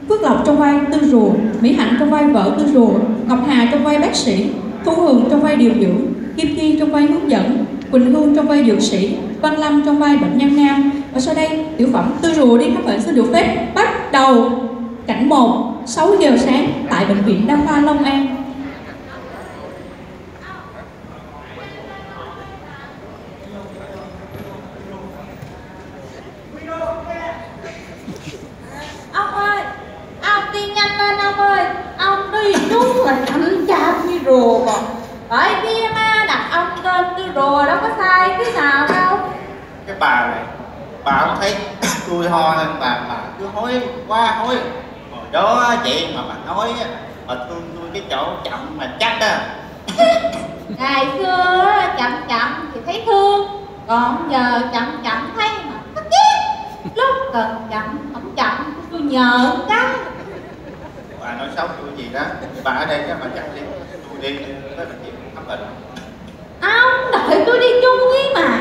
Phước Lộc trong vai Tư Rùa, Mỹ Hạnh trong vai vợ Tư Rùa, Ngọc Hà trong vai bác sĩ, Thu Hường trong vai điều dưỡng, Kim Chi trong vai hướng dẫn, Quỳnh Hương trong vai dược sĩ, Văn Lâm trong vai bệnh nhân nam. Và sau đây, tiểu phẩm Tư Rùa đi khám bệnh xin được phép bắt đầu. Cảnh 1, 6 giờ sáng tại Bệnh viện Đa khoa Long An. Ông ơi, ông đi nhanh lên ông ơi. Ông đi đúng là chậm chạp như rùa còn. Bởi vì ma đặt ông tên Tư Rùa đâu có sai cái nào đâu. Cái bà này, bà không thấy tôi ho hơn bà cứ hối quá hối. Hồi đó chị mà bà nói mà thương tôi cái chỗ chậm mà chắc á. Ngày xưa chậm chậm thì thấy thương, còn giờ chậm chậm thấy mà thích ghét. Lúc cần chậm không chậm tôi nhờ cái. Bà nói xấu tôi gì đó, bà ở đây chắc bà chậm đi, tôi đi tới bệnh viện khám bệnh. Ông đợi tôi đi chung với mà.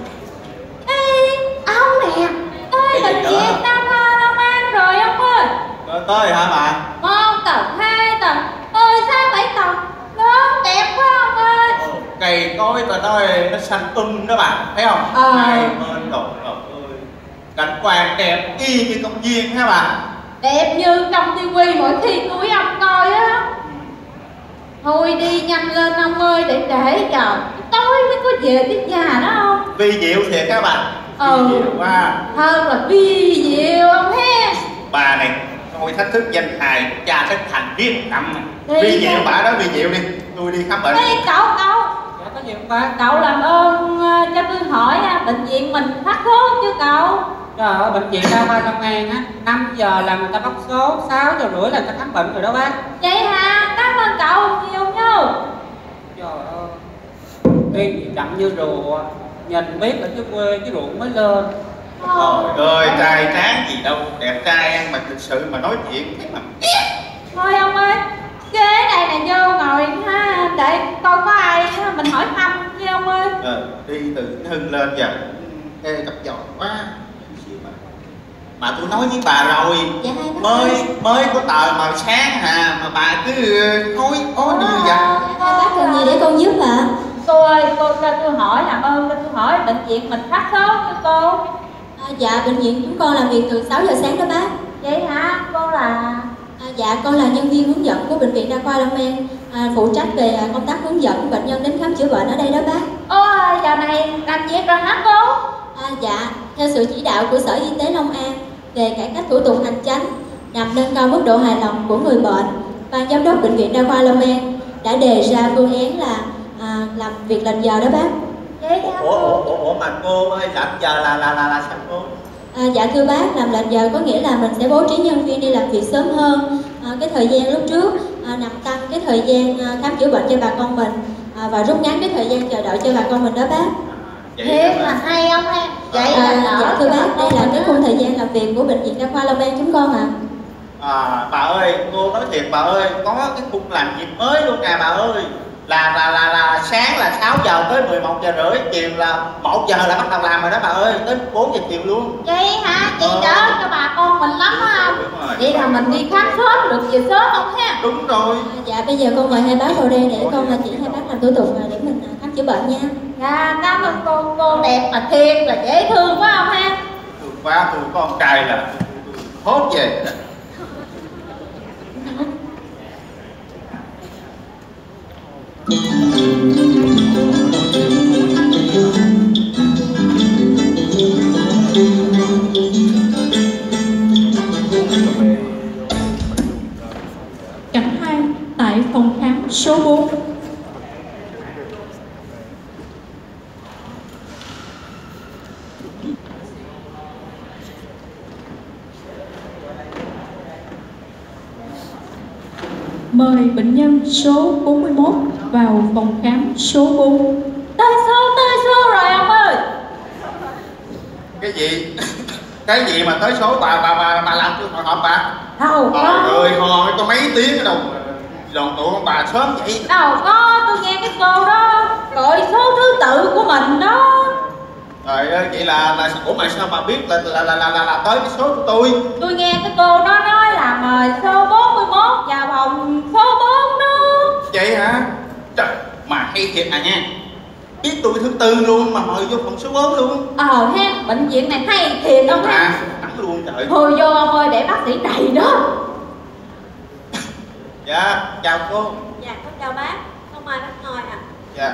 Ê, ông nè, tới bệnh viện Đa khoa Long An rồi ông ơi. Tới hả bà? 1 tầng, 2 tầng, ôi 6-7 tầng, lớn đẹp quá ông ơi. Cây cối ta nói nó xanh đó bà, thấy không? Hai bên đồ ơi, cảnh quan đẹp y như công viên hả bà? Đẹp như trong tivi mỗi khi tôi ông coi á. Thôi đi nhanh lên ông ơi, để chờ tối mới có về tới nhà đó không? Vi diệu thiệt các bạn. Vi diệu quá. Hơn là vi diệu ông he. Bà này tôi thách thức danh hài cha thất thành viết nằm. Vi diệu bà đó, vi diệu đi, tôi đi khám bệnh. Ê cậu. Dạ có gì không ba? Cậu làm ơn cho tôi hỏi bệnh viện mình phát thuốc chứ cậu? Trời ơi, bệnh viện Đa khoa Long An á, 5 giờ là người ta bóc số, 6 giờ rưỡi là người ta khám bệnh rồi đó bác. Vậy hả? Cảm ơn cậu nhiều nhớ. Trời ơi, đi gì chậm như rùa, nhìn biết ở dưới quê cái ruộng mới lên. Trời ơi, trai tráng gì đâu, đẹp trai ăn mà thực sự mà nói chuyện thấy mà Thôi ông ơi, ghế này là vô ngồi ha, để coi có ai mình hỏi thăm nha ông ơi. Đi từ Hưng lên giờ ê cặp giò quá. Mà tôi nói với bà rồi, dạ, mới có tờ màu sáng hà mà bà cứ hối như vậy. Bác cần gì để con giúp ạ? Cô ơi, cô cho tôi hỏi, làm ơn cho tôi hỏi bệnh viện mình phát số nha cô. Dạ, bệnh viện chúng con làm việc từ 6 giờ sáng đó bác. Vậy hả? Cô là... Dạ, con là nhân viên hướng dẫn của Bệnh viện Đa khoa Long An, phụ trách về công tác hướng dẫn bệnh nhân đến khám chữa bệnh ở đây đó bác. Ôi, giờ này làm việc rồi hả cô? Dạ, theo sự chỉ đạo của Sở Y tế Long An về cải cách thủ tục hành chánh nhằm nâng cao mức độ hài lòng của người bệnh, ban giám đốc Bệnh viện Đa khoa Long An đã đề ra phương án là làm việc lệch giờ đó bác. Vậy hả cô? Ủa mà cô ơi, lệch giờ là sao cô? Dạ thưa bác, làm lệch giờ có nghĩa là mình sẽ bố trí nhân viên đi làm việc sớm hơn. Cái thời gian lúc trước nằm tăng cái thời gian khám chữa bệnh cho bà con mình và rút ngắn cái thời gian chờ đợi cho bà con mình đó bác. Thế mà hay không em? Vậy Dạ thưa bác, đây là cái khung thời gian làm việc của Bệnh viện Đa khoa Long An chúng con ạ. Bà ơi, cô nói thiệt bà ơi, có cái khung làm việc mới luôn nè bà ơi. Là sáng là 6 giờ tới 11 giờ rưỡi, chiều là 1 giờ là bắt đầu làm rồi đó bà ơi, tới 4 giờ chiều luôn. Vậy hả? Vậy đỡ cho bà con mình lắm á không? Vậy là mình đi khám sớm được về sớm không ha? Đúng rồi. Dạ bây giờ con mời hai bác vào đây để con chỉ hai bác làm thủ tục để mình khám chữa bệnh nha. Dạ cảm ơn cô đẹp mà thiệt là dễ thương quá không ha? Thương quá, tôi có con trai là hốt về. Cảnh 2 tại phòng khám số 4. Mời bệnh nhân số 41 vào phòng khám số 4. Tới số rồi ông ơi. Cái gì? Cái gì mà tới số bà làm tôi hồi hộp bà? Đâu có. Trời ơi, ho có mấy tiếng ở đâu đồn tụ con bà sớm vậy? Đâu có, tôi nghe cái cô đó gọi số thứ tự của mình đó. Trời ơi, vậy là ủa mà sao bà biết là tới cái số của tôi? Tôi nghe cái cô đó nói là mời hay thiệt à nha. Biết tôi thứ tư luôn mà mời vô phòng số 4 luôn. Ha, bệnh viện này hay thiệt ông ha. Thắng luôn trời. Thôi vô ông ơi, để bác sĩ đầy đó. Dạ, chào cô. Dạ, con chào bác. Con mời bác ngồi ạ. Dạ.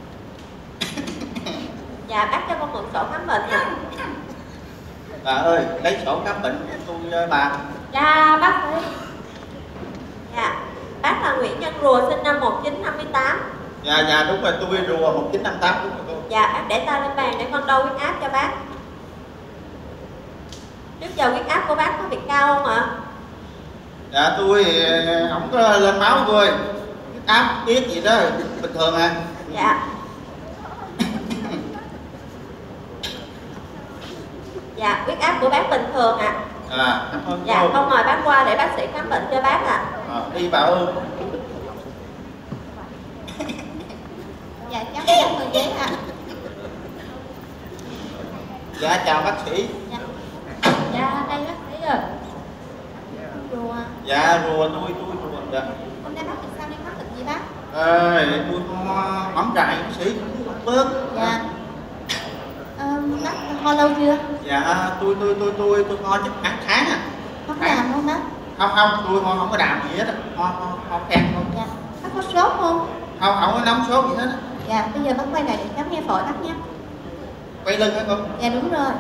Dạ, bác cho con mượn sổ khám bệnh ạ. Bà ơi, lấy sổ khám bệnh cho tôi bà. Dạ, bác sĩ. Dạ, bác là Nguyễn Nhân Rùa, sinh năm 1958. Dạ đúng rồi, tôi rùa 1958 đúng rồi cô. Dạ, bác để tay lên bàn để con đo huyết áp cho bác. Trước giờ huyết áp của bác có bị cao không ạ? Dạ tôi không có lên máu cô ơi. Huyết áp biết gì đó bình thường à. Dạ. Dạ, huyết áp của bác bình thường ạ. Cảm ơn Dạ, cô. con mời bác qua để bác sĩ khám bệnh cho bác ạ. Đi bà ơi. Dạ, cháu có người giấy ạ. Dạ chào bác sĩ. Dạ, đây bác sĩ rồi. Rùa. Dạ rùa tôi rùa. Dạ. Hôm nay bác bị sao đi mắc bệnh gì bác? Tôi mắm rại bác sĩ không bớt. Dạ. Bác ho lâu chưa? Dạ tôi ho chắc tháng à. Có đàm không bác? Không tôi ho không có đàm gì hết á. Ho khen thôi. Dạ. Bác có sốt không? Không có nóng sốt gì hết á. Dạ, bây giờ bác quay lại để cháu nghe phổi bác nha. Quay lưng hả cô? Dạ đúng rồi.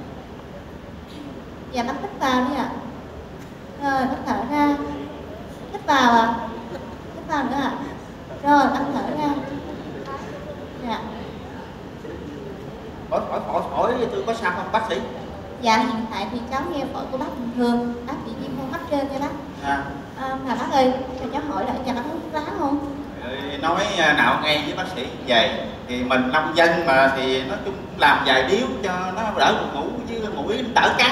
Dạ bác hít vào đi ạ. Rồi bác thở ra. Hít vào ạ. Hít vào nữa ạ. Rồi bác thở ra. Dạ. Phổi tôi có sao không bác sĩ? Dạ hiện tại thì cháu nghe phổi của bác bình thường. Bác bị viêm hô hấp trên nha bác. Mà bác ơi, cho cháu hỏi lại, bác hút thuốc lá không? Nói nạo ngay với bác sĩ về thì mình nông dân mà thì nói chung làm vài điếu cho nó đỡ buồn ngủ với mũi đỡ cắn.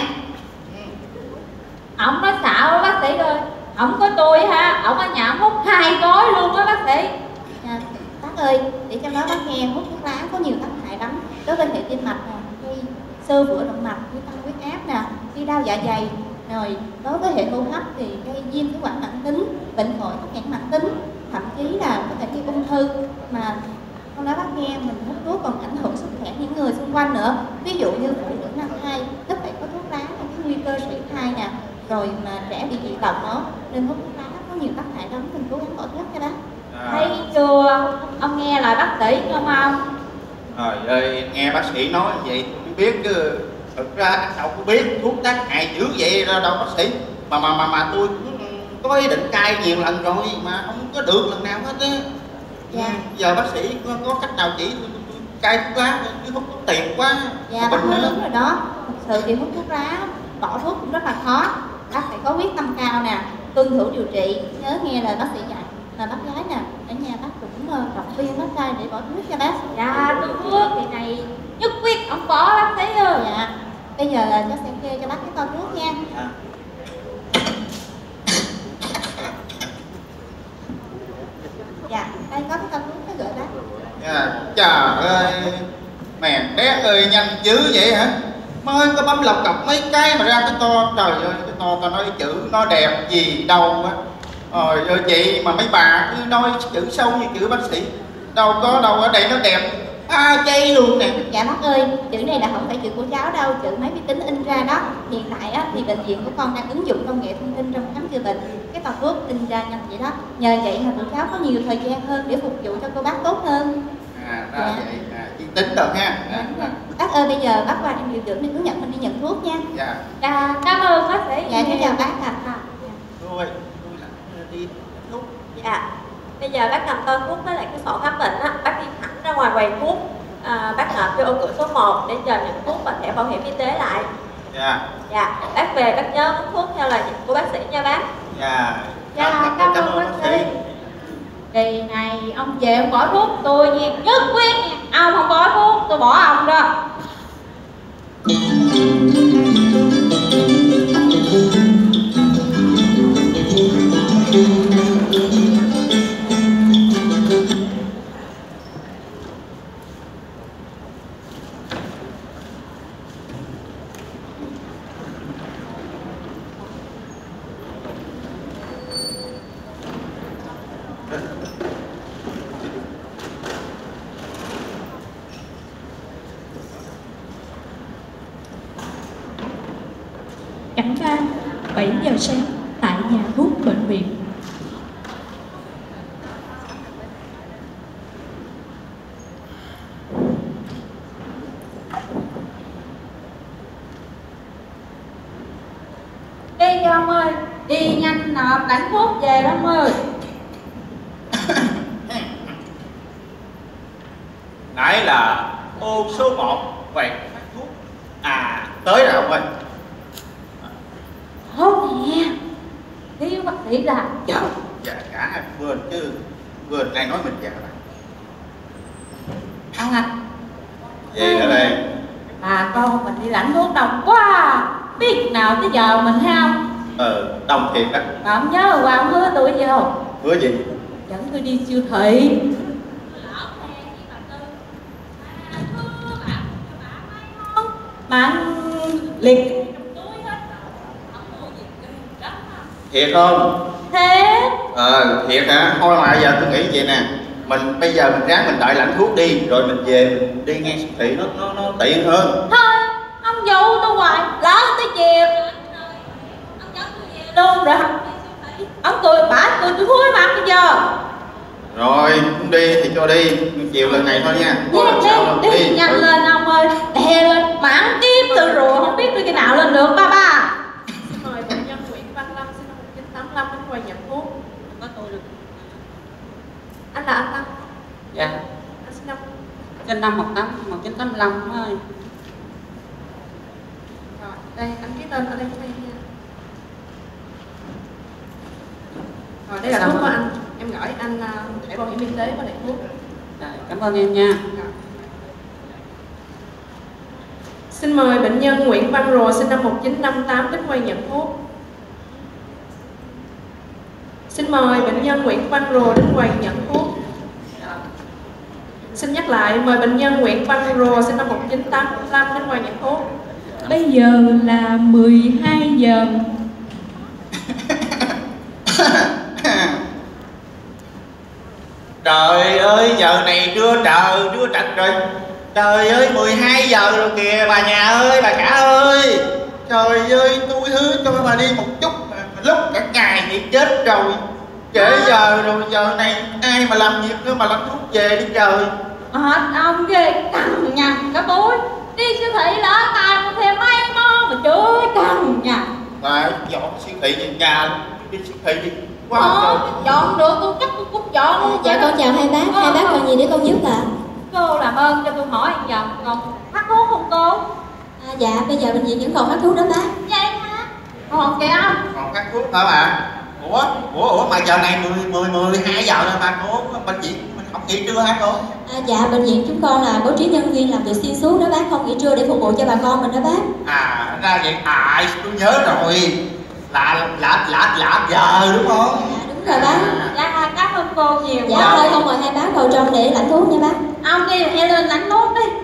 Ổng nói xạo bác sĩ ơi. Ổng có tôi ha, ổng ở nhà hút 2 gói luôn á bác sĩ. Dạ, bác ơi, để cho nói bác nghe, hút thuốc lá có nhiều tác hại lắm. Đối với hệ tim mạch nè, gây xơ vữa động mạch, gây tăng huyết áp nè, gây đau dạ dày. Rồi đối với hệ hô hấp thì gây viêm phế quản mãn tính, bệnh phổi tắc nghẽn mãn tính, thậm chí là có thể gây ung thư. Mà con nói bác nghe, mình hút thuốc còn ảnh hưởng sức khỏe những người xung quanh nữa. Ví dụ như phụ nữ mang thai, tất phải có thuốc lá là cái nguy cơ sảy thai nè. Rồi mà trẻ bị dị tật nữa, nên hút thuốc lá có nhiều tác hại lắm, mình cố gắng bỏ thuốc cho bác. Thấy chưa? Ông nghe lời bác sĩ không ông? Trời ơi, nghe bác sĩ nói vậy tôi mới biết chứ. Thực ra đâu có biết thuốc tác hại dữ vậy đâu bác sĩ. Mà tôi cũng có ý định cai nhiều lần rồi mà không có được lần nào hết á. Dạ. Giờ bác sĩ có cách nào chỉ tôi cai thuốc lá chứ hút thuốc tiền quá. Dạ bác nói đúng rồi đó. Thật sự thì hút thuốc lá, bỏ thuốc cũng rất là khó. Bác phải có quyết tâm cao nè, tuân thủ điều trị, nhớ nghe lời bác sĩ dạy. Mà bác gái nè, ở nhà bác cũng động viên bác trai để bỏ thuốc cho bác. Dạ, thuốc thì này nhất quyết ông bỏ bác sĩ ơi. Dạ. Bây giờ là cháu sẽ kê cho bác cái to thuốc nha. Dạ, đây có cái to thuốc cái gửi bác. Trời ơi, mèn đét ơi nhanh dữ vậy hả? Mới có bấm lọc cọc mấy cái mà ra cái to. Trời ơi, cái to tao nói chữ nó đẹp gì đâu á. Trời ơi chị mà mấy bà cứ nói chữ sâu như chữ bác sĩ. Đâu có đâu, ở đây nó đẹp chay luôn nè. Dạ bác ơi, chữ này là không phải chữ của cháu đâu, chữ máy vi tính in ra đó. Hiện tại á, thì bệnh viện của con đang ứng dụng công nghệ thông tin trong khám chữa bệnh. Cái tờ thuốc in ra nhanh vậy đó. Nhờ vậy mà tụi cháu có nhiều thời gian hơn để phục vụ cho cô bác tốt hơn. Vậy, chị tính rồi ha. Bác ơi, bây giờ bác qua em điều dưỡng để hướng dẫn mình đi nhận thuốc nha. Dạ. Cảm ơn bác sĩ. Dạ, chào bác ạ. Thôi, đi thuốc. Dạ. Bây giờ bác cầm tờ thuốc với lại cái sổ khám bệnh á, bác đi thẳng ra ngoài quầy thuốc, bác nộp vô ô cửa số 1 để chờ nhận thuốc và thẻ bảo hiểm y tế lại. Dạ. Dạ, bác về bác nhớ uống thuốc theo lời dặn của bác sĩ nha bác. Dạ. Dạ, cảm ơn bác sĩ. Kỳ này ông về ông bỏ thuốc tôi nha, nhất quyết nha. Ông không bỏ thuốc tôi bỏ ông đó. 7 giờ sáng tại nhà thuốc bệnh viện. Đi ông ơi, đi nhanh nộp lãnh thuốc về đó ông ơi. Nãy là ô số 1 quầy phát thuốc. À, tới rồi ông ơi. Thôi nè, thiếu bác sĩ là Dạ, cả hai quên chứ. Quên ai nói mình già là. ông ạ. Gì ở đây? Bà con mình đi lãnh thuốc đông quá, biết nào tới giờ mình hay không? Đông thiệt đó. Mà ông nhớ qua ông hứa tôi gì không? Hứa gì? Dẫn tôi đi siêu thị. Mà anh liệt Thiệt không? thế. Thiệt hả? Thôi mà giờ tôi nghĩ vậy nè. Mình bây giờ mình ráng mình đợi lãnh thuốc đi, rồi mình về mình đi ngang siêu thị nó tiện hơn. Thôi, ông dụ tôi hoài, lỡ tới chiều luôn rồi ông cười bả cười tôi thúi mặt bây giờ. Rồi, muốn đi thì cho đi, nhưng chiều lần này thôi nha. Có làm sao đâu, đi nhanh lên ông ơi, đè lên, mà ăn tiếp từ rồi không biết đi cái nào lên được ba. Xin mời bệnh nhân Nguyễn Văn Lâm sinh năm 1985 đến quầy nhận thuốc. Có tôi được. Anh là anh Lâm. Dạ. Anh sinh năm Sinh năm 1985 thôi. rồi. Đây anh ký tên ở đây cho em nha. Rồi đây là thuốc của anh. Em gửi anh thẻ bảo hiểm y tế và lại thuốc. Dạ, cảm ơn em nha. Rồi. Xin mời bệnh nhân Nguyễn Văn Rồ sinh năm 1958 đến quầy nhận thuốc. Xin mời bệnh nhân Nguyễn Văn Rồ đến quầy nhận thuốc. Xin nhắc lại, mời bệnh nhân Nguyễn Văn Rồ sinh năm 1985 đến quầy nhận thuốc. Bây giờ là 12 giờ. Trời ơi, giờ này trưa trật rồi. Trời ơi, 12 giờ rồi kìa bà nhà ơi, bà cả ơi. Trời ơi, tôi hứa cho bà đi một chút mà lúc cả ngày thì chết rồi. Trễ giờ rồi, giờ này ai mà làm việc nữa mà làm thuốc về đi trời. Ông ghê, cằn nhằn cả túi. Đi siêu thị lỡ tay mua thêm mấy món mà chửi cằn nhằn. Bà dọn siêu thị về nhà, đi siêu thị đi. Quá Dọn được tôi chắc tôi cũng dọn luôn. Dạ con chào hai bác còn gì để con giúp ạ? Cô làm ơn cho tôi hỏi vòng còn phát thuốc không cô? Dạ bây giờ bệnh viện vẫn còn phát thuốc đó bác. Vậy hả? Còn kìa ông. Còn phát thuốc hả bà? Ủa mà giờ này 12 giờ rồi bà cô, bệnh viện mình không nghỉ trưa hả cô? Dạ bệnh viện chúng con là bố trí nhân viên làm việc xuyên suốt đó bác, không nghỉ trưa để phục vụ cho bà con mình đó bác. Ra vậy, tôi nhớ rồi. Là giờ đúng không? Dạ đúng rồi bác. Dạ cảm ơn cô nhiều. Dạ thôi con mời hai bác vào trong để lãnh thuốc nha bác. Ông đi theo lên lãnh thuốc đi.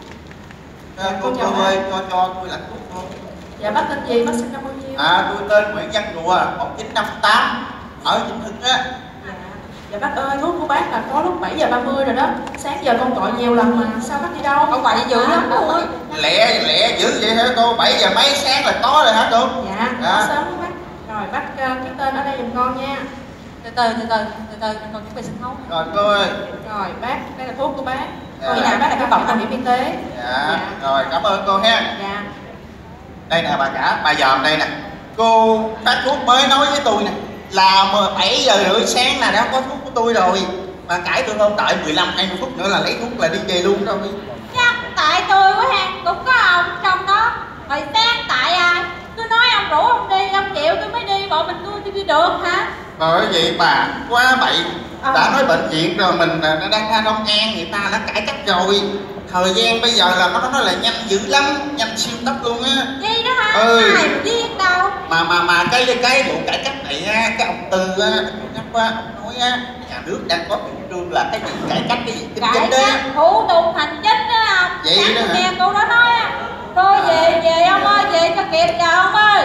Cô ơi, cho tôi lãnh thuốc thôi. Dạ bác tên gì, bác sinh năm bao nhiêu? Tôi tên Nguyễn Văn Rùa, 1958 ở Vĩnh Hưng á. Dạ bác ơi, thuốc của bác là có lúc 7 giờ 30 rồi đó. Sáng giờ con gọi nhiều lần mà sao bác đi đâu? Ông gọi đi dữ lắm cô ơi. Lẹ dữ vậy hả cô? 7 giờ mấy sáng là có rồi hả cô? Dạ, có sớm lắm bác. Rồi bác ký tên ở đây giùm con nha. Từ từ con chuẩn bị sân khấu. Rồi cô ơi. Rồi bác, đây là thuốc của bác. Dạ. Còn nhà bác là cái bọc bảo hiểm y tế. Dạ. Rồi cảm ơn cô ha. Dạ. Đây nè bà cả, bà dòm đây nè. Cô phát thuốc mới nói với tôi nè là 7 giờ rưỡi sáng là đã có thuốc của tôi rồi. Mà cãi tôi không đợi 15-20 phút nữa là lấy thuốc là đi về luôn rồi. Chắc tại tôi quá ha, cũng có ông trong đó. Rồi sáng tại ai? Tôi nói ông rủ ông đi, ông chịu tôi mới đi, bọn mình tôi đi được hả? Bởi vậy bà quá bậy. Đã nói bệnh viện rồi mình đang ra Long An, người ta đã cải cách rồi. Thời gian bây giờ là nó nói là nhanh dữ lắm, nhanh siêu tốc luôn á. Gì đó hả? Ai biết đâu. Mà cái vụ cải cách này á, cái ông Tư á, ông nói á, nhà nước đang có chủ trương là cái gì cải cách cái gì kinh Cải doanh đó. cách thủ tục hành chính đó không? Vậy Sáng đó hả? nghe cô đó nói á. Tôi về ông ơi, về cho kịp giờ ông ơi.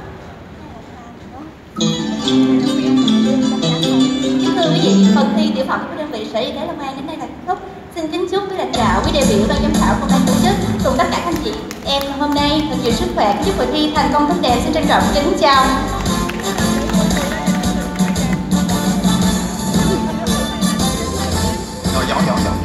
Kính thưa quý vị, phần thi tiểu phẩm của đơn vị Sở Y tế Long An đến đây là kết thúc. Xin kính chúc quý lãnh đạo, quý đại biểu ban giám khảo công tác tổ chức cùng tất cả các anh chị em hôm nay thật nhiều sức khỏe, chúc hội thi thành công tốt đẹp. Xin trân trọng kính chào.